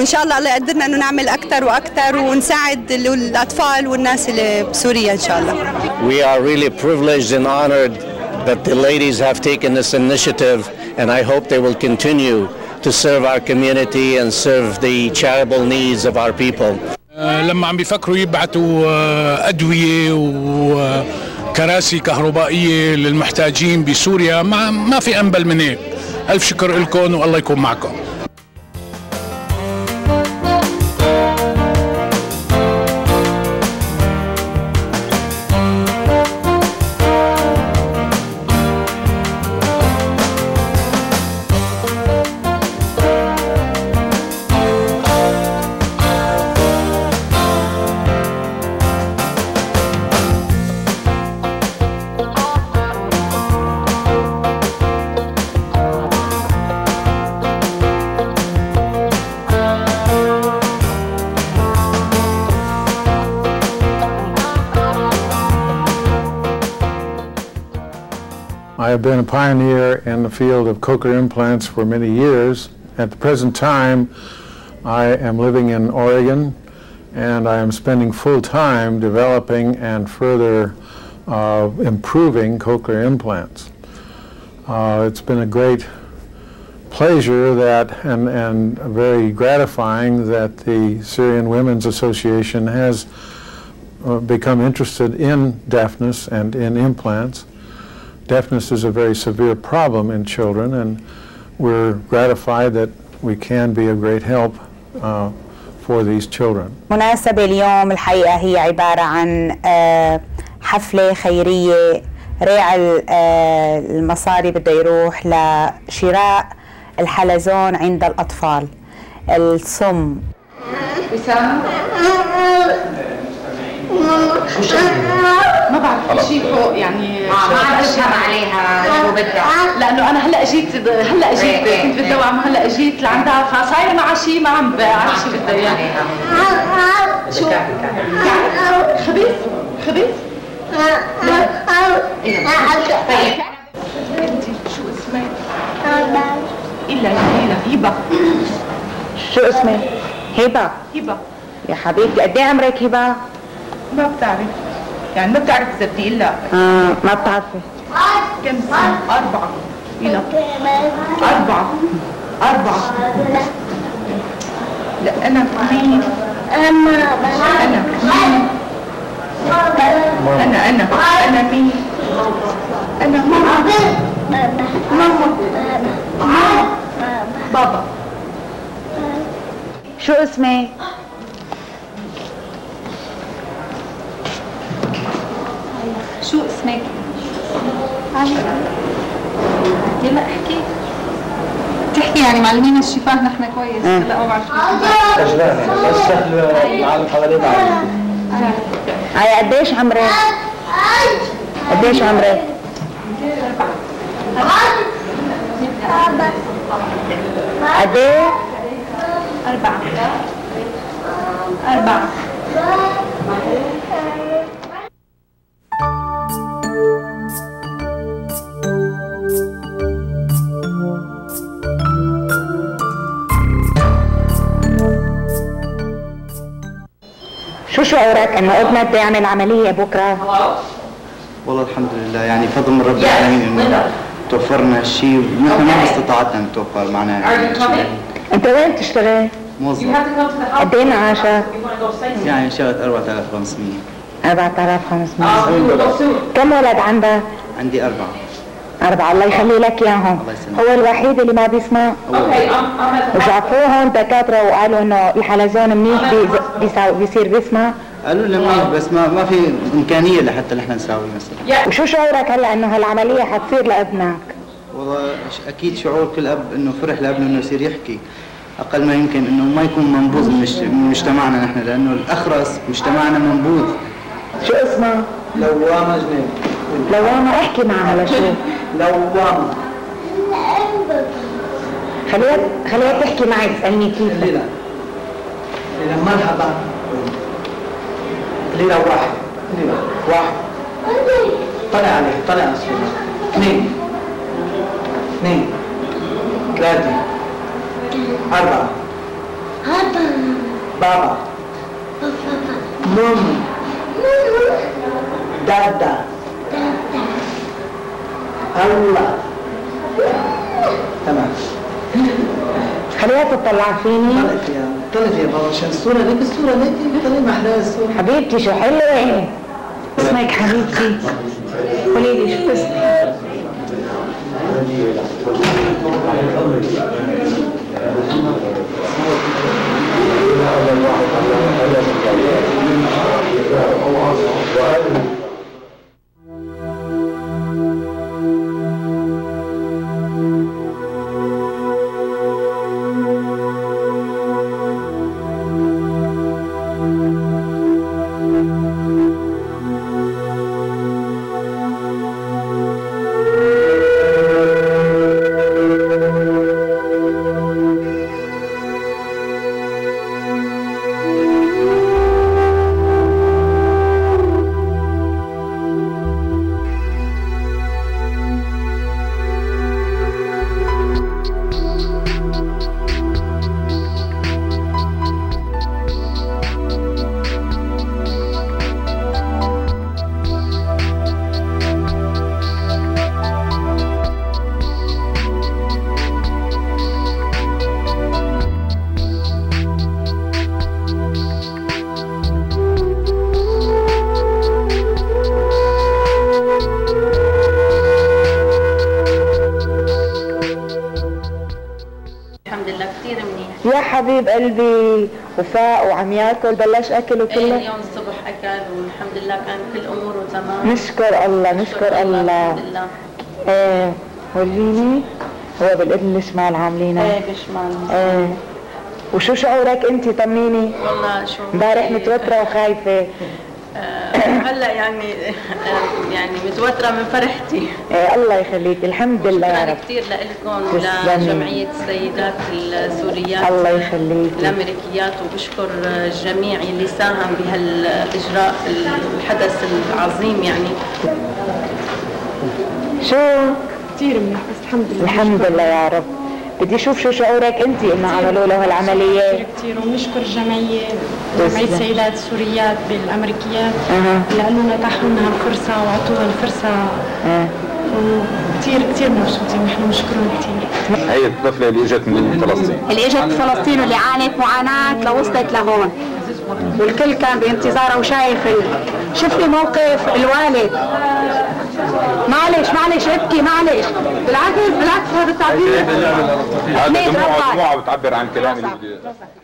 وإن شاء الله الله يقدرنا إنه نعمل أكثر وأكثر ونساعد الأطفال والناس اللي بسوريا إن شاء الله. We are really privileged and honored that the ladies have taken this initiative, and I hope they will continue to serve our community and serve the charitable needs of our people. لما عم بيفكروا يبعثوا أدوية وكراسي كهربائية للمحتاجين بسوريا، ما في أنبل من هيك. ألف شكر لكم والله يكون معكم. I have been a pioneer in the field of cochlear implants for many years. At the present time, I am living in Oregon, and I am spending full time developing and further improving cochlear implants. It's been a great pleasure and very gratifying that the Syrian Women's Association has become interested in deafness and in implants. Deafness is a very severe problem in children, and we're gratified that we can be a great help for these children. مناسبة اليوم الحقيقة هي عبارة عن حفلة خيرية. ريع المصاري بده يروح لشراء الحلزون عند الأطفال الصم. وسام ما بعرف شيء فوق يعني ما عم بفهم عليها شو بدها، لانه انا هلا اجيت كنت بالدوام هلا اجيت لعندها فصاير معها شيء ما عم بعرف شو بدها اياه. شو خبيث طيب انت شو اسمك؟ الا هبه. شو اسمك؟ هبه يا حبيبتي. قد ايه عمرك هبه؟ ما بتعرف يعني ما بتعرف اذا بدي اقول لك. ما بتعرفي. كم سنة؟ 4. إلى 4. لا أنا مين؟ أنا مين؟ أنا مين؟ أنا ماما. بابا. شو اسمك؟ شو اسمك؟ يلا احكي. تحكي يعني معلمين الشفاه نحن كويس. هلا ما بعرف شو سجلانه بس سهل العالم حوالينا. هاي قديش عمرك؟ قد ايه؟ 4. شو شعورك انه ابنك بده يعمل عملية بكرة؟ والله الحمد لله يعني فضل من رب العالمين انه توفرنا هالشيء ونحن ما استطاعتنا نتوفر معنا يعني. انت وين بتشتغل؟ موظف. قد ايه معاشك؟ يعني شغلة 4500. 4500. كم ولد عندك؟ عندي 4. الله يخلي لك اياهم. هو الوحيد اللي ما بيسمع؟ وشافوهم دكاترة وقالوا انه الحلزون منيح بيصير بيسمع؟ قالوا لنا منيح بس ما في امكانية لحتى نحن نساوي مثلا. وشو شعورك هلا انه هالعملية حتصير لابنك؟ والله اكيد شعور كل اب انه فرح لابنه انه يصير يحكي. اقل ما يمكن انه ما يكون منبوذ من مجتمعنا نحن، لانه الاخرس مجتمعنا منبوذ. شو اسمها؟ لوامة جنين. لوامة. احكي معها لشو؟ لوامة. خليها تحكي معي تسألني كيف. ليلى مرحبا. ليلى 1. طلع عليه طلع على الصورة. 2 3 4 بابا ماما دادا الله تمام. خليها تطلع فيني. طلع فيها بابا عشان الصورة ليك، الصورة ليك طلع ما أحلاها الصورة. حبيبتي شو حلوة. اسمك حبيبتي؟ قولي لي شو اسمك؟ يا حبيب قلبي وفاء وعم ياكل بلش اكل وكله؟ ايه اليوم الصبح اكل والحمد لله كان كل اموره تمام. نشكر الله نشكر الله. الحمد لله. ايه ورجيني هو بالاذن الشمال عاملينها. ايه بالشمال. ايه وشو شعورك انت طمنيني؟ والله شو امبارح متوتره وخايفه. هلا يعني متوتره من فرحتي. ايه الله يخليك الحمد لله يا رب. كثير لكم ولجمعيه السيدات السوريات الله يخليك الامريكيات، وبشكر الجميع اللي ساهم بهالاجراء الحدث العظيم يعني. شو؟ كثير منيح بس الحمد لله. الحمد لله يا رب. بدي اشوف شو شعورك انت انه عملوا له هالعمليه. كثير وبنشكر جمعيه السيدات السوريات بالامريكيات لانه اتاحوا لنا هالفرصه واعطوها الفرصه. وكثير مبسوطين نحن مشكورين كثير. هي الطفله اللي اجت من فلسطين، اللي اجت فلسطين واللي عانت معاناه لوصلت لهون، والكل كان بانتظارها وشايف شوفي موقف الوالد. معلش ابكي معلش، بالعكس هذا التعبير هذا دموع بتعبر عن كلام اللي